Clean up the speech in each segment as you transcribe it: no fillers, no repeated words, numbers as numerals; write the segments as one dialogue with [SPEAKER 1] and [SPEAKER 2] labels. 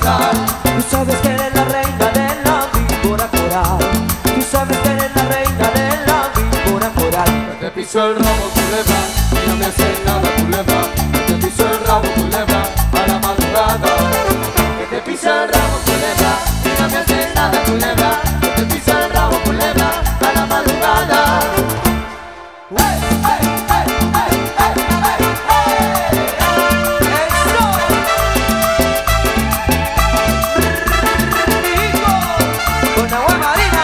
[SPEAKER 1] pasar.
[SPEAKER 2] Tú sabes que eres la reina de la víbora coral. Tú sabes que eres la reina de la víbora coral.
[SPEAKER 1] Que te piso el rabo, culebra, y no me haces nada, culebra. Que te piso el rabo, culebra, a la madrugada. Que te piso el rabo, culebra, y no me haces nada, culebra. Que te piso el rabo, culebra, a la madrugada.
[SPEAKER 2] ¡Hey, hey, hey, hey, hey, hey, hey! ¡Eso! ¡Rico! ¡Con agua marina!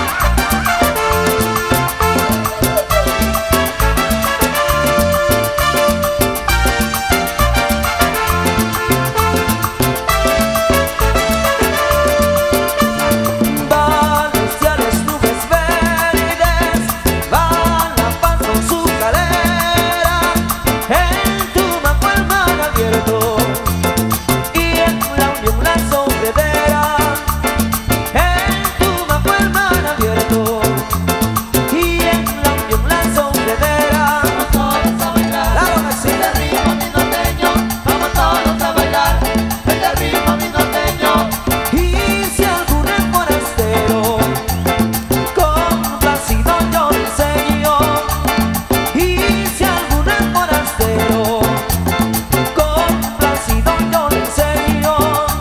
[SPEAKER 2] Van hacia las nubes verdes, van a paz con su cadera, en tu mapa el mar abierto y en la unión la sombredera, en tu mapa el mar abierto y en la unión la sombredera.
[SPEAKER 1] Vamos todos a bailar,
[SPEAKER 2] Claro que sí.
[SPEAKER 1] el ritmo mi norteño. Vamos todos a bailar, el ritmo mi norteño.
[SPEAKER 2] Y si algún es forastero, complacido yo le enseño. Y si algún es forastero, complacido yo le enseño.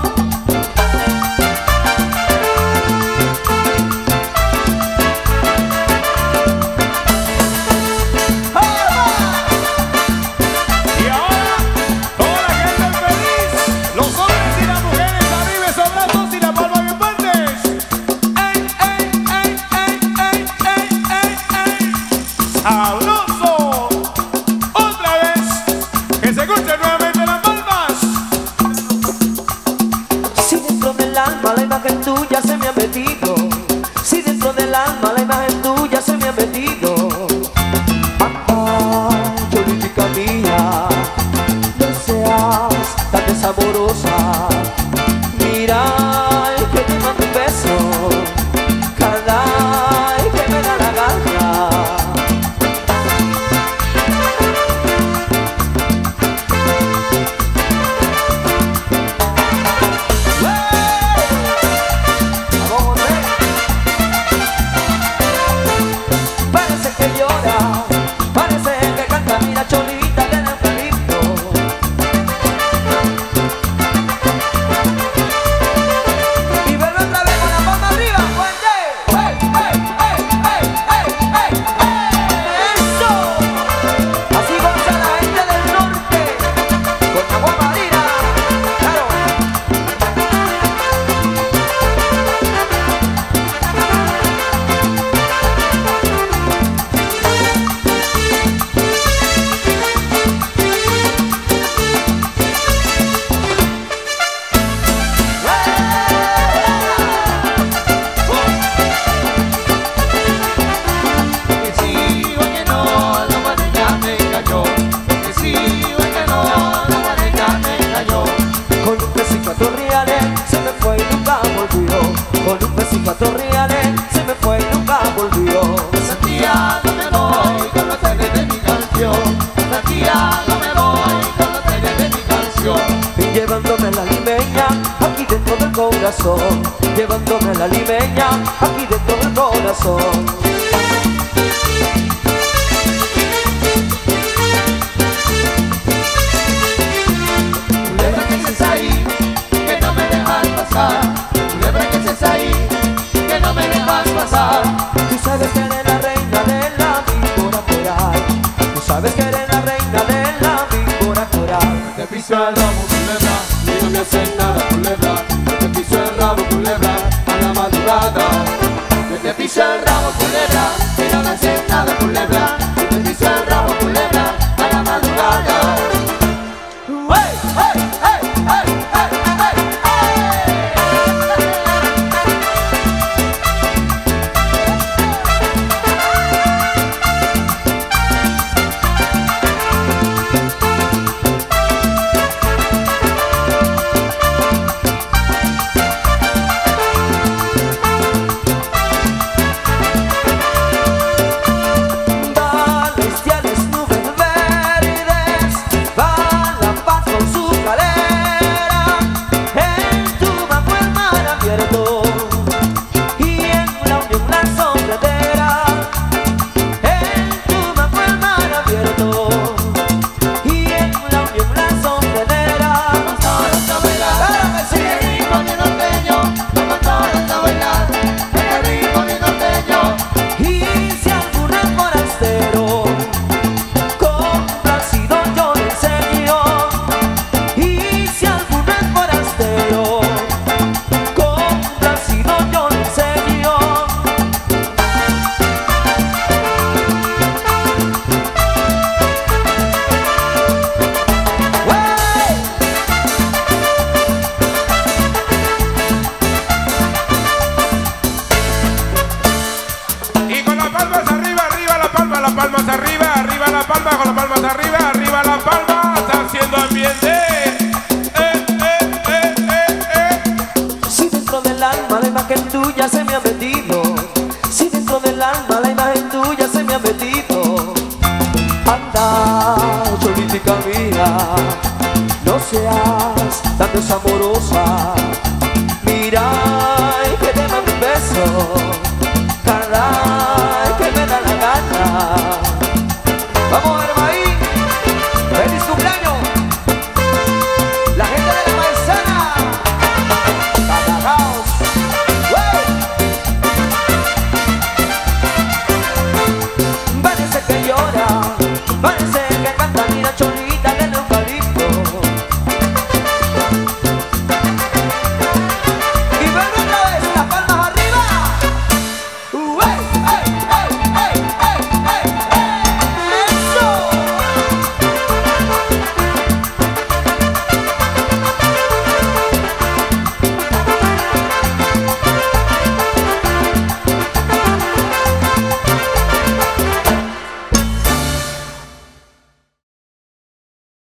[SPEAKER 3] Y ahora, toda la gente feliz, los hombres y las mujeres arriba esos brazos y las palmas bien fuertes. ¡Ey, ey, ey, ey, ey, ey, ey, ey! ¡Sabroso! Otra vez, que se escuchen nuevamente las palmas.
[SPEAKER 2] Si dentro del alma la imagen tuya se me ha metido, si dentro del alma la imagen tuya se me ha metido, cholítica mía, no seas tan saborosa. Mira que te mando un beso cada vez que me da la gana. ¡Vamos, parece que llora, parece que canta, mira Cholita del eucalipto. Y vuelve otra vez con la palma arriba, fuerte. ¡Hey, hey, hey, hey, hey, hey, hey! ¡Eso! Así goza la gente del norte, con agua marina, claro.
[SPEAKER 1] Que sí, oye no, la guardia me engañó. Que sí, oye no, la guardia me engañó.
[SPEAKER 2] Con un pesito a Torreales se me fue y nunca volvió. Con un pesito a Torreales se me fue y nunca volvió.
[SPEAKER 1] Santiago me voy con los teles de mi canción. Santiago me voy con los teles de mi canción.
[SPEAKER 2] Y llevándome la limeña aquí dentro del corazón. Llevándome la limeña aquí dentro del corazón.
[SPEAKER 1] Culebra que estés ahí, que no me dejas pasar. Culebra que estés ahí, que no me dejas pasar.
[SPEAKER 2] Tú sabes que eres la reina de la víbora coral. Tú sabes que eres la reina de la víbora coral.
[SPEAKER 1] Te piso el rabo, culebra, y no me haces nada, culebra. Te piso el rabo, culebra, a la madrugada. Te piso el rabo, culebra, y no me haces nada, culebra. Te piso el rabo, culebra, a la madrugada.
[SPEAKER 2] ¡Hey, hey, hey, hey, hey, hey, hey!
[SPEAKER 3] palmas arriba, arriba la palma, con las palmas arriba, arriba la palma. Está haciendo ambiente.
[SPEAKER 2] Si dentro del alma la imagen tuya se me ha metido, si dentro del alma la imagen tuya se me ha metido, anda, cholítica mía, no seas tan desamorosa. Mira